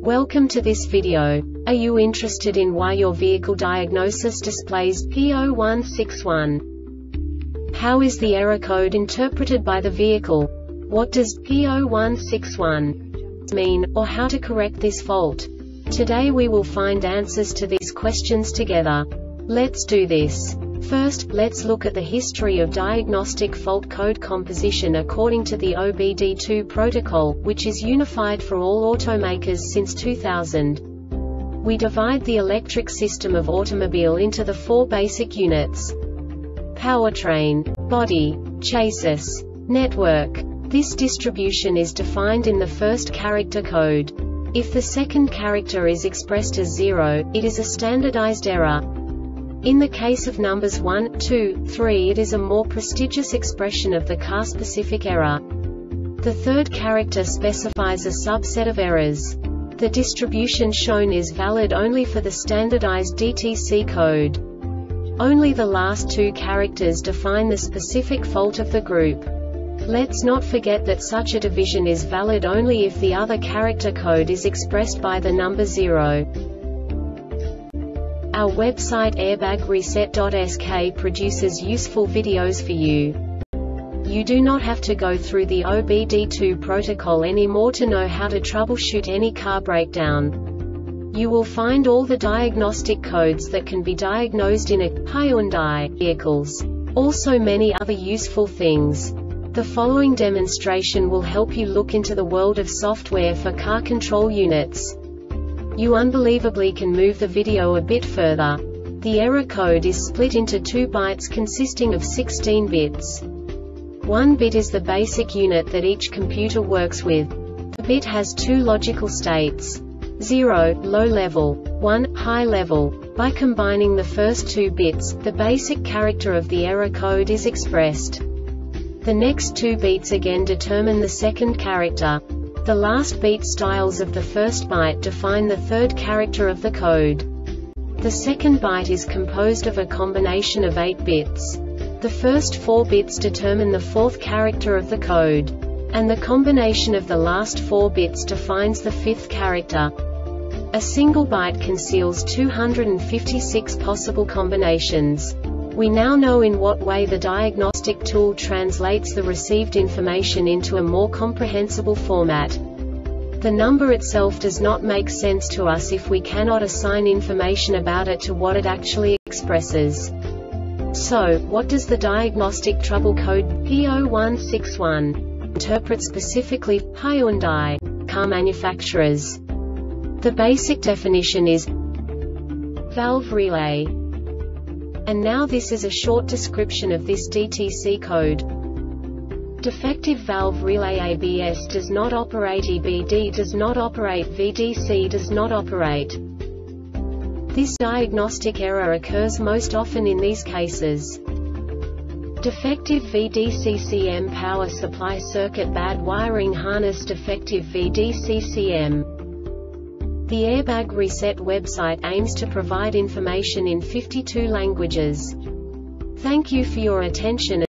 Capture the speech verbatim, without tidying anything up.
Welcome to this video. Are you interested in why your vehicle diagnosis displays P zero one six one? How is the error code interpreted by the vehicle? What does P zero one six one mean, or how to correct this fault? Today we will find answers to these questions together. Let's do this. First, let's look at the history of diagnostic fault code composition according to the O B D two protocol, which is unified for all automakers since two thousand. We divide the electric system of automobile into the four basic units: powertrain, body, chassis, network. This distribution is defined in the first character code. If the second character is expressed as zero, it is a standardized error. In the case of numbers one, two, three, it is a more prestigious expression of the car-specific error. The third character specifies a subset of errors. The distribution shown is valid only for the standardized D T C code. Only the last two characters define the specific fault of the group. Let's not forget that such a division is valid only if the other character code is expressed by the number zero. Our website airbag reset dot S K produces useful videos for you. You do not have to go through the O B D two protocol anymore to know how to troubleshoot any car breakdown. You will find all the diagnostic codes that can be diagnosed in a Hyundai vehicles. Also many other useful things. The following demonstration will help you look into the world of software for car control units. You unbelievably can move the video a bit further. The error code is split into two bytes consisting of sixteen bits. One bit is the basic unit that each computer works with. The bit has two logical states: zero, low level, one, high level. By combining the first two bits, the basic character of the error code is expressed. The next two beats again determine the second character. The last beat styles of the first byte define the third character of the code. The second byte is composed of a combination of eight bits. The first four bits determine the fourth character of the code. And the combination of the last four bits defines the fifth character. A single byte conceals two hundred fifty-six possible combinations. We now know in what way the diagnostic tool translates the received information into a more comprehensible format. The number itself does not make sense to us if we cannot assign information about it to what it actually expresses. So, what does the diagnostic trouble code P zero one six one interpret specifically for Hyundai car manufacturers? The basic definition is valve relay. And now this is a short description of this D T C code. Defective valve relay. A B S does not operate, E B D does not operate, V D C does not operate. This diagnostic error occurs most often in these cases: defective V D C C M power supply circuit, bad wiring harness, defective V D C C M. The Airbag Reset website aims to provide information in fifty-two languages. Thank you for your attention.